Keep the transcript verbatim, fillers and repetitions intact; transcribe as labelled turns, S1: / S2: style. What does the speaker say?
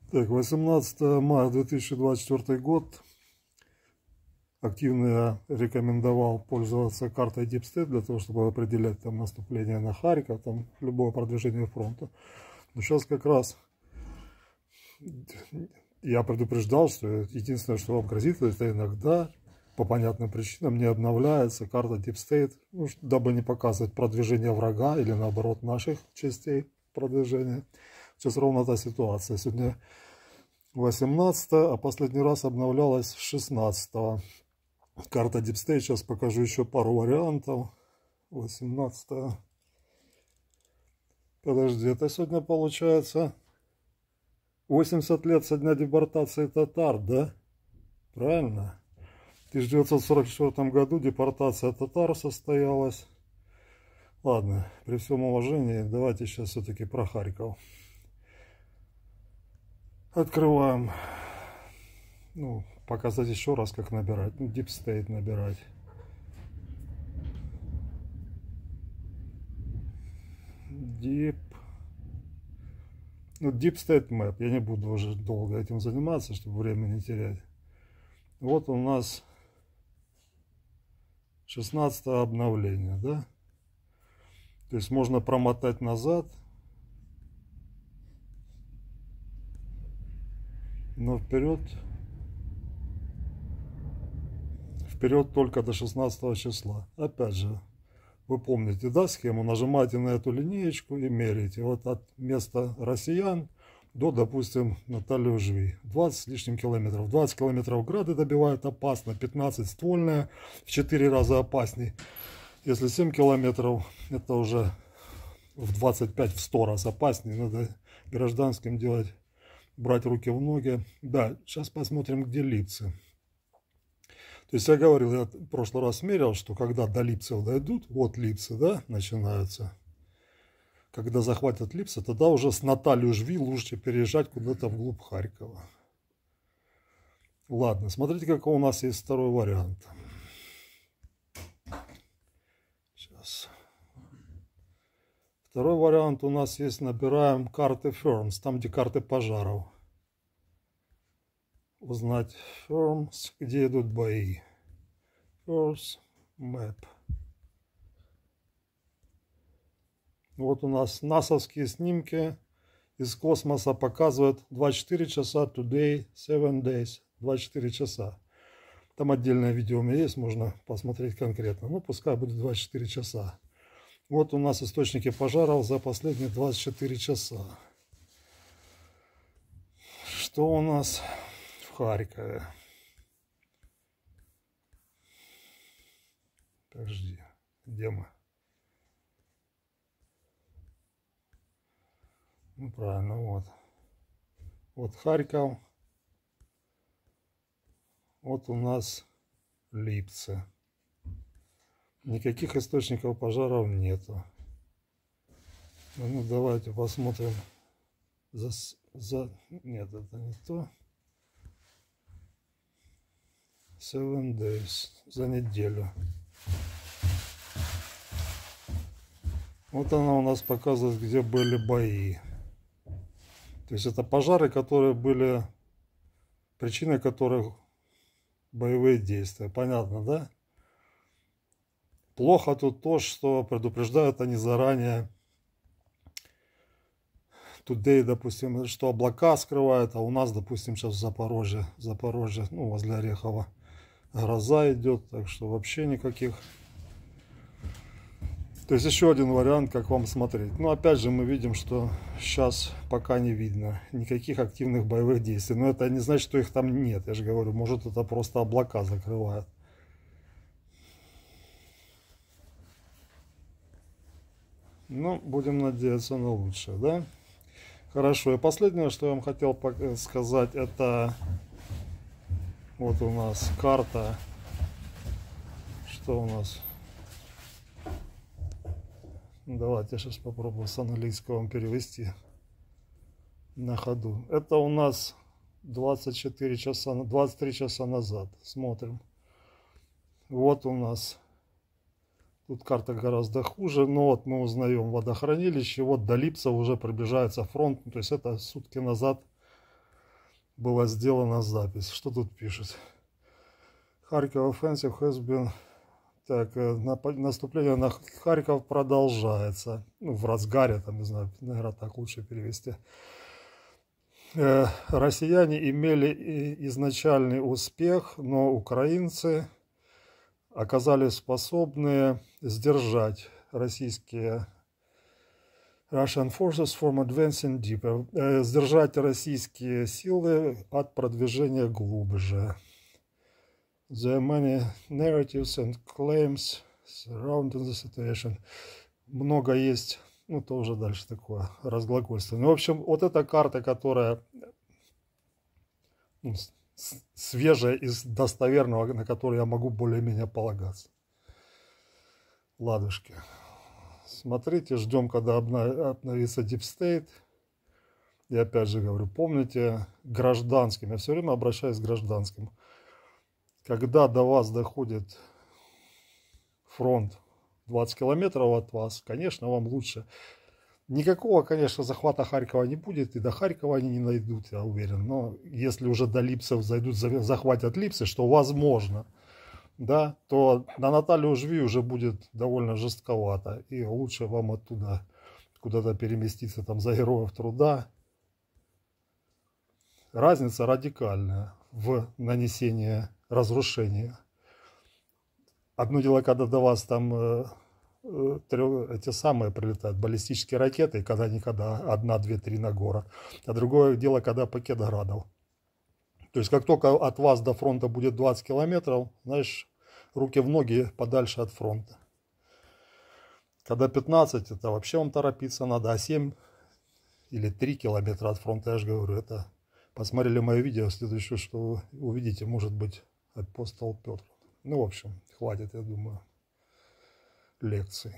S1: Так, восемнадцатое мая две тысячи двадцать четвёртый год. Активно я рекомендовал пользоваться картой Deep State для того, чтобы определять там наступление на Харьков, там любое продвижение фронта. Но сейчас как раз я предупреждал, что единственное, что вам грозит, это иногда по понятным причинам не обновляется карта Deep State, ну, дабы не показывать продвижение врага или наоборот наших частей продвижения. Сейчас ровно та ситуация. Сегодня восемнадцатое, а последний раз обновлялась шестнадцатого. Карта Deep State. Сейчас покажу еще пару вариантов. восемнадцатое. Подожди, это сегодня получается восемьдесят лет со дня депортации татар, да? Правильно? В тысяча девятьсот сорок четвёртом году депортация татар состоялась. Ладно, при всем уважении, давайте сейчас все-таки про Харьков. Открываем. Ну, показать еще раз, как набирать. Ну, Deep State набирать. Deep. Ну, Deep State Map. Я не буду уже долго этим заниматься, чтобы время не терять. Вот у нас шестнадцатое обновление, да? То есть можно промотать назад. Но вперед. Вперед только до шестнадцатого числа. Опять же, вы помните, да, схему? Нажимаете на эту линеечку и меряете. Вот от места россиян до, допустим, Натальи Ужви. двадцать с лишним километров. двадцать километров грады добивают опасно. пятнадцать ствольная. В четыре раза опасней. Если семь километров, это уже в двадцать пять, в сто раз опаснее. Надо гражданским делать, брать руки в ноги. Да, сейчас посмотрим, где Липцы. То есть я говорил, я в прошлый раз мерил, что когда до Липцев дойдут, вот Липцы, да, начинаются. Когда захватят Липцы, тогда уже с Натальи Ужви лучше переезжать куда-то вглубь Харькова. Ладно, смотрите, какой у нас есть второй вариант. Сейчас. Второй вариант у нас есть, набираем карты Firms, там где карты пожаров. Узнать Firms, где идут бои. First Map. Вот у нас насовские снимки из космоса показывают двадцать четыре часа, today, seven days, двадцать четыре часа. Там отдельное видео у меня есть, можно посмотреть конкретно. Ну, пускай будет двадцать четыре часа. Вот у нас источники пожаров за последние двадцать четыре часа. Что у нас в Харькове? Подожди, где мы? Ну, правильно, вот. Вот Харьков. Вот у нас Липцы. Никаких источников пожаров нету. Ну, давайте посмотрим. За, за... Нет, это не то. Seven days. За неделю. Вот она у нас показывает, где были бои. То есть это пожары, которые были, причиной которых боевые действия. Понятно, да? Плохо тут то, что предупреждают они заранее. Today, допустим, что облака скрывают, а у нас, допустим, сейчас в Запорожье, Запорожье, ну, возле Орехова, гроза идет, так что вообще никаких. То есть еще один вариант, как вам смотреть. Но опять же мы видим, что сейчас пока не видно никаких активных боевых действий. Но это не значит, что их там нет. Я же говорю, может это просто облака закрывают. Ну, будем надеяться на лучшее, да? Хорошо. И последнее, что я вам хотел сказать, это вот у нас карта. Что у нас? Давайте я сейчас попробую с английского вам перевести на ходу. Это у нас двадцать четыре часа, двадцать три часа назад. Смотрим. Вот у нас. Тут карта гораздо хуже. Но вот мы узнаем водохранилище. Вот до Липца уже приближается фронт. То есть это сутки назад была сделана запись. Что тут пишет? Харьков offensive has been... Так, наступление на Харьков продолжается. Ну, в разгаре, там, не знаю, наверное, так лучше перевести. Россияне имели изначальный успех, но украинцы оказались способны сдержать российские Russian forces from advancing deeper, сдержать российские силы от продвижения глубже. There are many narratives and claims surrounding the situation. Много есть, ну, тоже дальше такое разглагольствование. В общем, вот эта карта, которая ну, свежая из достоверного, на которую я могу более-менее полагаться. Ладушки. Смотрите, ждем, когда обновится Deep State. И опять же говорю, помните, гражданским, я все время обращаюсь к гражданским. Когда до вас доходит фронт двадцать километров от вас, конечно, вам лучше. Никакого, конечно, захвата Харькова не будет, и до Харькова они не найдут, я уверен. Но если уже до Липцев зайдут, захватят Липцы, что возможно, да, то на Наталью Жви уже будет довольно жестковато. И лучше вам оттуда куда-то переместиться там за героев труда. Разница радикальная в нанесении разрушения. Одно дело, когда до вас там э, э, эти самые прилетают баллистические ракеты, когда никогда одна, две, три на город. А другое дело, когда пакет градов. То есть, как только от вас до фронта будет двадцать километров, знаешь, руки в ноги подальше от фронта. Когда пятнадцать, это вообще вам торопиться надо, а семь или три километра от фронта, я же говорю, это... Посмотрели мое видео, следующее, что вы увидите, может быть, апостол Петр. Ну, в общем, хватит, я думаю, лекций.